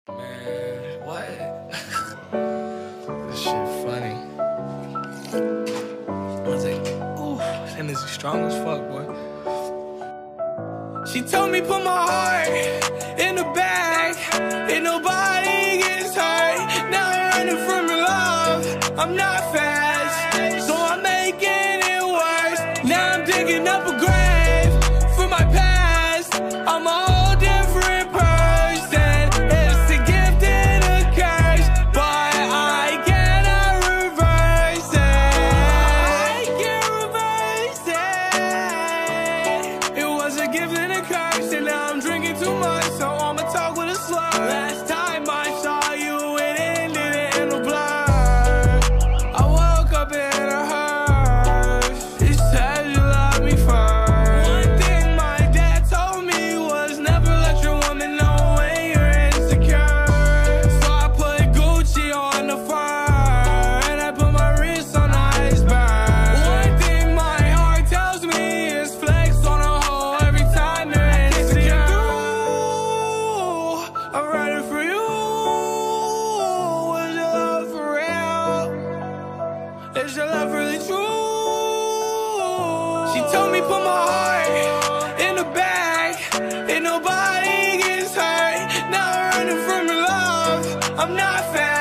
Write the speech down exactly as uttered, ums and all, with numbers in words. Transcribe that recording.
Man, what? This shit funny. I was like, ooh, that energy strong as fuck, boy. She told me put my heart in the bag, and nobody gets hurt. Now I'm running from your love. I'm not fast, so I'm making it worse. Now I'm digging up a grave for my past. I'm a whole different person. It's a gift and a curse, but I cannot reverse it. I can't reverse it. It was a gift and a curse, and now I'm drinking too much, so I'ma talk with a slur. Last time I saw you, it ended in a blur. I woke up in a hearse. He said you love me first. One thing my dad told me was never let your woman know when you're insecure. So I put Gucci on the fire, and I put my wrist on the iceberg. One thing my heart tells me is flex on a hoe every time they're insecure. I'm ready for you. Is your love for real? Is your love really true? She told me put my heart in the bag, and nobody gets hurt. Now I'm running from your love. I'm not fast.